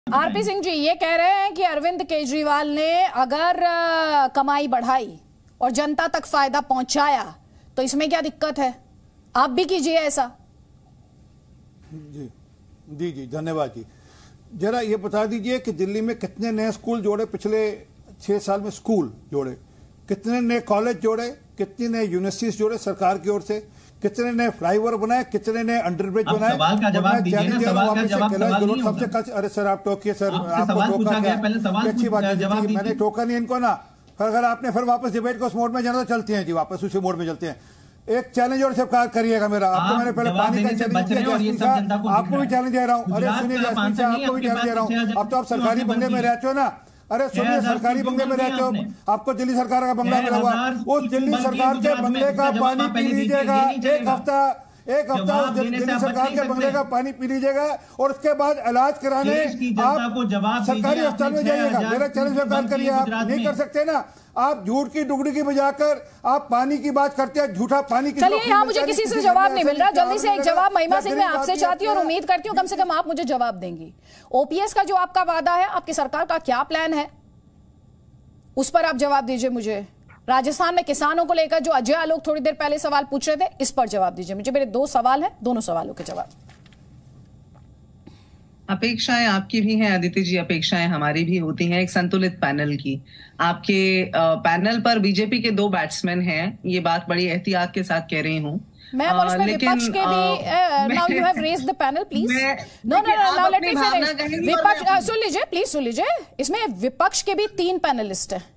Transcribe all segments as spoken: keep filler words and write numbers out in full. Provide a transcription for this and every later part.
RP Singh ji ये कह रहे हैं कि अरविंद केजरीवाल ने अगर आ, कमाई बढ़ाई और जनता तक फायदा पहुंचाया तो इसमें क्या दिक्कत है? आप भी कीजिए ऐसा। जी जी जी धन्यवाद जी। जरा ये बता दीजिए कि दिल्ली में कितने नए स्कूल जोड़े पिछले छह साल में, स्कूल जोड़े, कितने नए कॉलेज जोड़े, कितनी नए यूनिवर्सिटीज जोड़े सरकार की ओर से, कितने नए फ्लाईओवर बनाए, कितने नए अंडरब्रिज बनाए। सवाल का जवाब दीजिए ना, सवाल का जवाब सवाल नहीं होगा। सबसे कल, अरे सर आप टोकिए सर, आपको टोका गया, पहले सवाल अच्छी बात है, जवाब दीजिए। मैंने टोका नहीं इनको ना, अगर आपने फिर वापस डिबेट को उस मोड में जाना तो चलती हैं जी, वापस उसी मोड में चलते हैं। एक चैलेंज और सब करिएगा मेरा, आपको मैंने पहले पानी का चैलेंज दिया, आपको भी चैलेंज दे रहा हूँ। अरे सुनिए जैस्मीन साहब, आपको भी चैलेंज दे रहा हूँ। अब तो आप सरकारी बंगले में रहते हो ना, अरे सुनिए सरकारी बंगले में रहते हो, आपको दिल्ली सरकार का बंगला मिला हुआ, उस दिल्ली सरकार के बंगले का पानी पी लीजिएगा एक हफ्ता, एक हफ्ता उस दिल्ली सरकार के बंगले का पानी पी लीजिएगा और उसके बाद इलाज कराने आप सरकारी अस्पताल में जाइएगा। मेरा चैलेंज स्वीकार करिए, आप नहीं कर सकते ना, आप झूठ की डुगड़ी की बजाकर आप पानी की बात करते हैं, झूठा पानी की। चलिए यहाँ मुझे किसी से जवाब नहीं मिल रहा, जल्दी से एक जवाब महिमा सिंह मैं आपसे चाहती हूँ और उम्मीद करती हूँ कम से कम आप मुझे जवाब देंगी। ओपीएस का जो आपका वादा है, आपकी सरकार का क्या प्लान है, उस पर आप जवाब दीजिए मुझे। राजस्थान में किसानों को लेकर जो अजय आलोक थोड़ी देर पहले सवाल पूछ रहे थे, इस पर जवाब दीजिए मुझे। मेरे दो सवाल हैं, दोनों सवालों के जवाब। अपेक्षाएं आपकी भी हैं अदिति जी, अपेक्षाएं हमारी भी होती हैं एक संतुलित पैनल की। आपके पैनल पर बीजेपी के दो बैट्समैन हैं, ये बात बड़ी एहतियात के साथ कह रही हूँ मैम, और इसमें विपक्ष के भी, now you have raised the panel please, no no no now let me finish. विपक्ष सुन लीजिए प्लीज, सुन लीजिए, इसमें विपक्ष के भी तीन पैनलिस्ट हैं।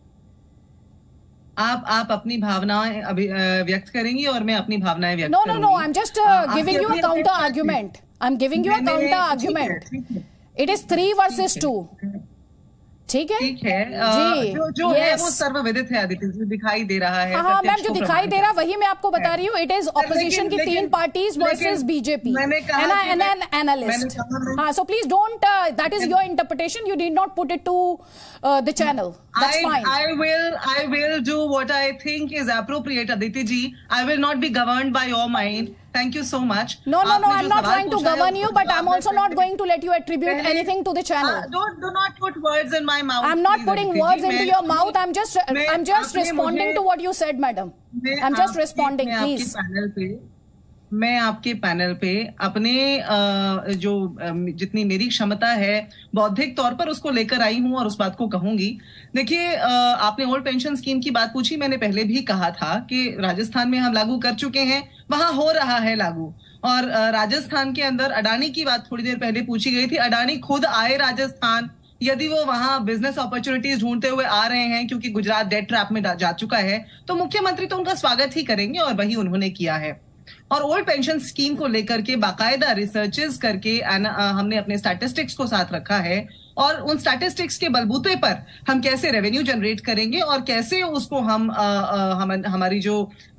आप आप अपनी भावनाएं अभी व्यक्त करेंगी और मैं अपनी भावनाएं व्यक्त करूंगी। No no no, I am just giving you a counter argument, I am giving you a counter argument. It is three versus two, ठीक है ठीक है जी, जो, जो yes. है वो सर्वविदित है अदिति जी, दिखाई दे रहा है। हाँ मैम, जो दिखाई दे रहा वही मैं आपको बता रही हूँ। इट इज ऑपोजिशन की तीन parties versus BJP and an analyst. हाँ, so please don't, that is your interpretation, you did not put it to the channel, that's fine. I will I will do what I think is appropriate, Aditi ji. I will not be governed by your mind. Thank you so much. No, no, no. I'm not trying to govern you, but I'm also not going to let you attribute anything to the channel. Uh, don't do not put words in my mouth. I'm not putting words into your mouth. I'm just I'm just responding to what you said, madam. I'm just responding, please. मैं आपके panel पे अपने जो जितनी मेरी क्षमता है बौद्धिक तौर पर उसको लेकर आई हूं और उस बात को कहूंगी। देखिए, आपने ओल्ड पेंशन स्कीम की बात पूछी, मैंने पहले भी कहा था कि राजस्थान में हम लागू कर चुके हैं, वहां हो रहा है लागू। और राजस्थान के अंदर अडानी की बात थोड़ी देर पहले पूछी गई थी, अडानी खुद आए राजस्थान, यदि वो वहां बिजनेस अपॉर्चुनिटीज ढूंढते हुए आ रहे हैं क्योंकि गुजरात डेट ट्रैप में जा चुका है, तो मुख्यमंत्री तो उनका स्वागत ही करेंगे और वही उन्होंने किया है। और ओल्ड पेंशन स्कीम को लेकर के बाकायदा रिसर्चेस करके हमने अपने स्टैटिस्टिक्स को साथ रखा है और उन स्टैटिस्टिक्स के बलबूते पर हम कैसे रेवेन्यू जनरेट करेंगे और कैसे उसको हम, आ, आ, हम हमारी जो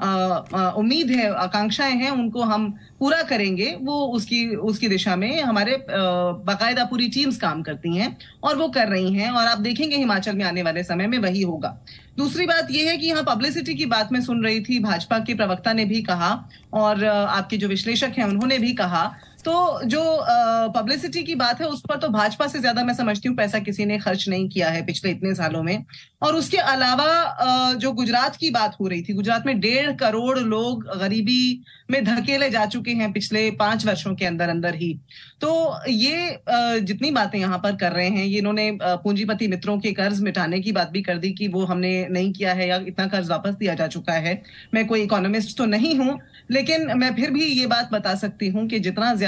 उम्मीद है, आकांक्षाएं हैं, उनको हम पूरा करेंगे, वो उसकी उसकी दिशा में हमारे बाकायदा पूरी टीम्स काम करती हैं और वो कर रही हैं और आप देखेंगे हिमाचल में आने वाले समय में वही होगा। दूसरी बात यह है कि यहाँ पब्लिसिटी की बात मैं सुन रही थी, भाजपा के प्रवक्ता ने भी कहा और आपके जो विश्लेषक हैं उन्होंने भी कहा, तो जो पब्लिसिटी की बात है उस पर तो भाजपा से ज्यादा मैं समझती हूँ पैसा किसी ने खर्च नहीं किया है पिछले इतने सालों में। और उसके अलावा जो गुजरात की बात हो रही थी, गुजरात में डेढ़ करोड़ लोग गरीबी में धकेले जा चुके हैं पिछले पांच वर्षों के अंदर अंदर ही। तो ये जितनी बातें यहाँ पर कर रहे हैं, ये इन्होंने पूंजीपति मित्रों के कर्ज मिटाने की बात भी कर दी कि वो हमने नहीं किया है या इतना कर्ज वापस दिया जा चुका है। मैं कोई इकोनॉमिस्ट तो नहीं हूं, लेकिन मैं फिर भी ये बात बता सकती हूँ कि जितना ज्यादा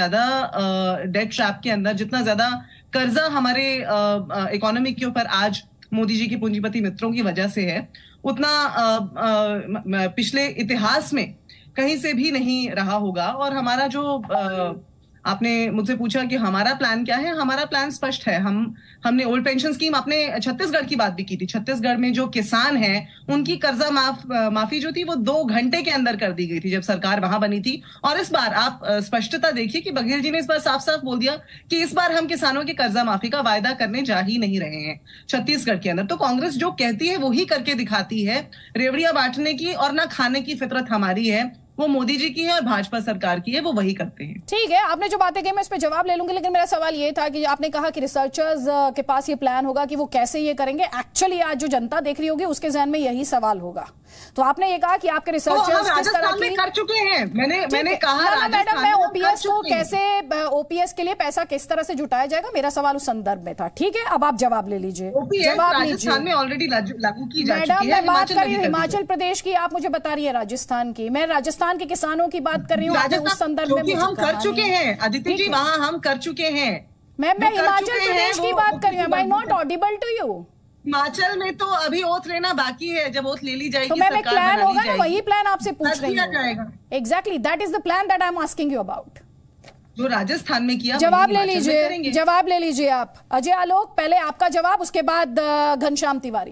डेट ट्रैप के अंदर, जितना ज्यादा कर्जा हमारे इकोनॉमी के ऊपर आज मोदी जी के पूंजीपति मित्रों की वजह से है, उतना आ, आ, पिछले इतिहास में कहीं से भी नहीं रहा होगा। और हमारा जो आ, आपने मुझसे पूछा कि हमारा प्लान क्या है, हमारा प्लान स्पष्ट है। हम हमने ओल्ड पेंशन स्कीम, आपने छत्तीसगढ़ की बात भी की थी, छत्तीसगढ़ में जो किसान हैं उनकी कर्जा माफ माफी जो थी वो दो घंटे के अंदर कर दी गई थी जब सरकार वहां बनी थी। और इस बार आप स्पष्टता देखिए कि बघेल जी ने इस बार साफ साफ बोल दिया कि इस बार हम किसानों की कर्जा माफी का वायदा करने जा ही नहीं रहे हैं छत्तीसगढ़ के अंदर। तो कांग्रेस जो कहती है वही करके दिखाती है। रेवड़ियां बांटने की और ना खाने की फितरत हमारी है, वो मोदी जी की है और भाजपा सरकार की है, वो वही करते हैं। ठीक है, आपने जो बातें कही मैं इस पे जवाब ले लूंगी, लेकिन मेरा सवाल ये था कि आपने कहा कि रिसर्चर्स के पास ये प्लान होगा कि वो कैसे ये करेंगे। एक्चुअली आज जो जनता देख रही होगी उसके जहन में यही सवाल होगा। तो आपने ये कहा कि आपके रिसर्चर्स किस तरह की कर चुके हैं। मैंने मैंने कहा मैडम मैं ओपीएस को कैसे, ओपीएस के लिए पैसा किस तरह से जुटाया जाएगा, मेरा सवाल उस संदर्भ में था। ठीक है, अब आप जवाब ले लीजिए। जवाब राजस्थान में ऑलरेडी लागू की जा चुकी है। मैडम मैं बात कर रही हूँ हिमाचल प्रदेश की, आप मुझे बता रही है राजस्थान की। मैं राजस्थान के किसानों की बात कर रही हूँ, उस संदर्भ में हम कर चुके हैं अदिति जी, वहाँ हम कर चुके हैं। मैम मैं हिमाचल प्रदेश की बात कर रही हूँ। Am I not audible to you? Himachal में तो अभी ओथ लेना बाकी है, जब ओथ ले ली जाएगी तो मैम एक प्लान होगा ना, वही प्लान आपसे पूछ रही हूँ। Exactly that is the plan that I am asking you about. जो राजस्थान में किया, जवाब ले लीजिए, जवाब ले लीजिए आप। अजय आलोक पहले आपका जवाब, उसके बाद घनश्याम तिवारी।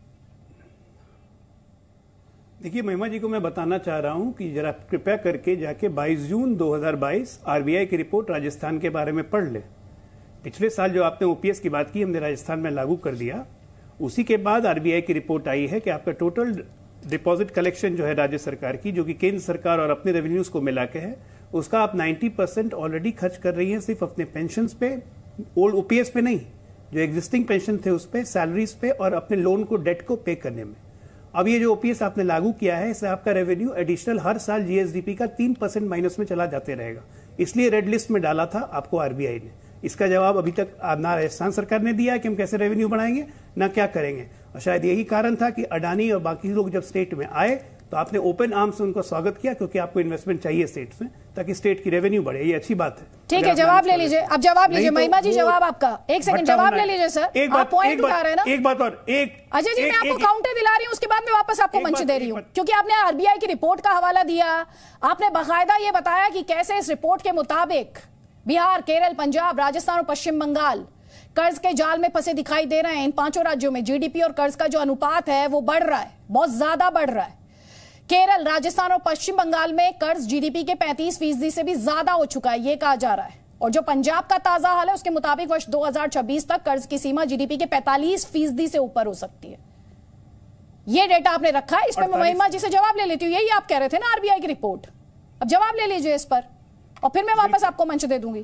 देखिए महिमा जी को मैं बताना चाह रहा हूं कि जरा कृपया करके जाके बाईस जून दो हज़ार बाईस आरबीआई की रिपोर्ट राजस्थान के बारे में पढ़ ले। पिछले साल जो आपने ओपीएस की बात की हमने राजस्थान में लागू कर दिया, उसी के बाद आरबीआई की रिपोर्ट आई है कि आपका टोटल डिपॉजिट कलेक्शन जो है राज्य सरकार की, जो कि केंद्र सरकार और अपने रेवेन्यूज को मिला के है, उसका आप नब्बे परसेंट ऑलरेडी खर्च कर रही हैं सिर्फ अपने पेंशन पे, ओल्ड ओपीएस पे नहीं, जो एग्जिस्टिंग पेंशन थे उस पे, सैलरीज पे और अपने लोन को, डेट को पे करने में। अब ये जो ओपीएस आपने लागू किया है, इससे आपका रेवेन्यू एडिशनल हर साल जीएसडीपी का तीन परसेंट माइनस में चला जाते रहेगा। इसलिए रेड लिस्ट में डाला था आपको आरबीआई ने। इसका जवाब अभी तक ना राजस्थान सरकार ने दिया कि हम कैसे रेवेन्यू बढ़ाएंगे, ना क्या करेंगे। और शायद यही कारण था कि अडानी और बाकी लोग जब स्टेट में आए तो आपने ओपन आर्म से उनका स्वागत किया, क्योंकि आपको इन्वेस्टमेंट चाहिए स्टेट्स में, ताकि स्टेट की रेवेन्यू बढ़े। ये अच्छी बात है। ठीक है, जवाब ले लीजिए। अब जवाब लीजिए महिमा जी, जवाब आपका। एक सेकंड जवाब ले लीजिए सर। एक बात, पॉइंट उठा रहे हैं ना। एक बात और एक अजय जी, मैं आपको काउंटर दिला रही हूँ, उसके बाद मैं वापस आपको मंच दे रही हूँ, क्योंकि आपने आरबीआई की रिपोर्ट का हवाला दिया। आपने बाकायदा ये बताया कि कैसे इस रिपोर्ट के मुताबिक बिहार, केरल, पंजाब, राजस्थान और पश्चिम बंगाल कर्ज के जाल में फंसे दिखाई दे रहे हैं। इन पांचों राज्यों में जीडीपी और कर्ज का जो अनुपात है वो बढ़ रहा है, बहुत ज्यादा बढ़ रहा है। केरल, राजस्थान और पश्चिम बंगाल में कर्ज जीडीपी के पैंतीस फीसदी से भी ज्यादा हो चुका है, यह कहा जा रहा है। और जो पंजाब का ताजा हाल है उसके मुताबिक वर्ष दो हज़ार छब्बीस तक कर्ज की सीमा जीडीपी के पैंतालीस फीसदी से ऊपर हो सकती है। यह डेटा आपने रखा है, इस पर मैं महिमा जी से जवाब ले लेती हूँ। यही आप कह रहे थे ना आरबीआई की रिपोर्ट, अब जवाब ले लीजिए इस पर और फिर मैं वापस आपको मंच दे दूंगी।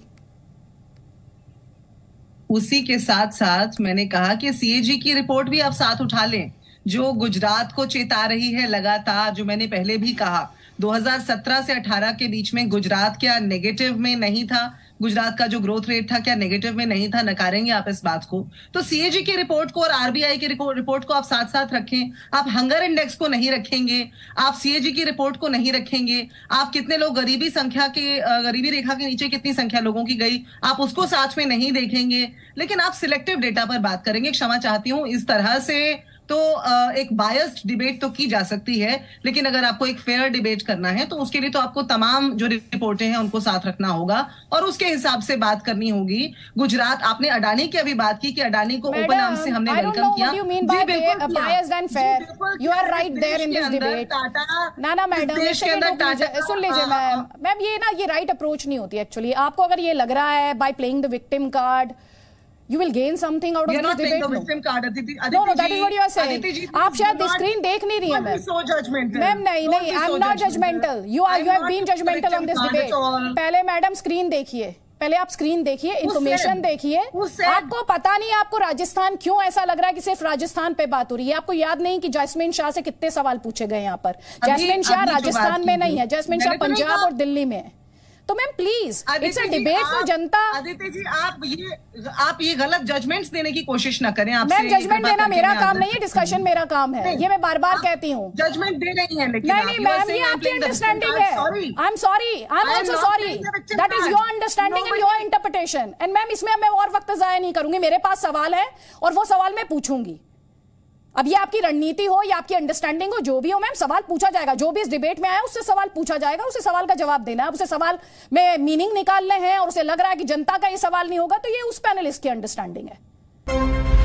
उसी के साथ साथ मैंने कहा कि सीएजी की रिपोर्ट भी आप साथ उठा लें, जो गुजरात को चेता रही है लगातार। जो मैंने पहले भी कहा, दो हज़ार सत्रह से अठारह के बीच में गुजरात क्या नेगेटिव में नहीं था? गुजरात का जो ग्रोथ रेट था क्या नेगेटिव में नहीं था? नकारेंगे आप इस बात को? तो सीएजी की रिपोर्ट को और आरबीआई की रिपोर्ट को आप साथ साथ रखें। आप हंगर इंडेक्स को नहीं रखेंगे, आप सीएजी की रिपोर्ट को नहीं रखेंगे, आप कितने लोग गरीबी संख्या के गरीबी रेखा के नीचे कितनी संख्या लोगों की गई, आप उसको साथ में नहीं देखेंगे, लेकिन आप सिलेक्टिव डेटा पर बात करेंगे। क्षमा चाहती हूं, इस तरह से तो एक बायस्ड डिबेट तो की जा सकती है, लेकिन अगर आपको एक फेयर डिबेट करना है तो उसके लिए तो आपको तमाम जो रिपोर्टें हैं उनको साथ रखना होगा और उसके हिसाब से बात करनी होगी। गुजरात, आपने अडानी की अभी बात की कि अडानी को ओपन आर्म से हमने वेलकम किया। सुन लीजिए मैम, मैम ये ना ये राइट अप्रोच नहीं होती एक्चुअली। आपको अगर ये लग रहा है by playing the victim card you will gain something out of this debate. No, no, no, that is what you are saying. आप शायद स्क्रीन देख नहीं रही है मैम। मैम नहीं नहीं, I am not judgmental. You are, you have been judgmental on this debate. पहले madam screen देखिए, पहले आप स्क्रीन देखिए, इंफॉर्मेशन देखिए। आपको पता नहीं आपको राजस्थान क्यों ऐसा लग रहा है कि सिर्फ राजस्थान पे बात हो रही है। आपको याद नहीं कि जैस्मिन शाह से कितने सवाल पूछे गए यहाँ पर? जैस्मिन शाह राजस्थान में नहीं है, जैस्मिन शाह पंजाब और दिल्ली में है। तो ma'am please, it's a debate for जनता। आदित्य जी, आप ये आप ये गलत जजमेंट्स देने की कोशिश ना करें। आप मैम जजमेंट देना मेरा काम नहीं है, डिस्कशन मेरा काम है, ये मैं बार बार कहती हूँ। जजमेंट दे रही हैं लेकिन नहीं नहीं मैम, ये आपकी अंडरस्टैंडिंग है। I am sorry, I am also sorry, that is your understanding and your interpretation. And ma'am इसमें मैं और वक्त जाया नहीं करूंगी, मेरे पास सवाल है और वो सवाल मैं पूछूंगी। अब ये आपकी रणनीति हो या आपकी अंडरस्टैंडिंग हो, जो भी हो मैम, सवाल पूछा जाएगा। जो भी इस डिबेट में आया उससे सवाल पूछा जाएगा, उसे सवाल का जवाब देना है। उसे सवाल में मीनिंग निकालने हैं और उसे लग रहा है कि जनता का ये सवाल नहीं होगा, तो ये उस पैनलिस्ट की अंडरस्टैंडिंग है।